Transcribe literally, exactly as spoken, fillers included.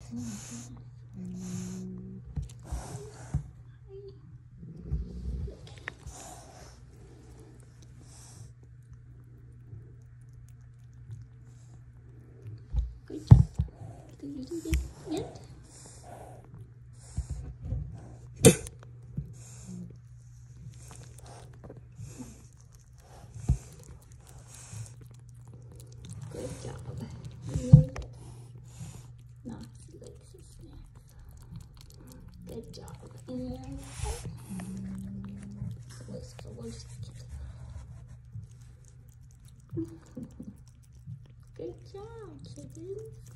Good job. Did you do this yet? Good job. Really good. Knox likes his snacks. Good job. And let's fellow's kitten. Good job, kittens.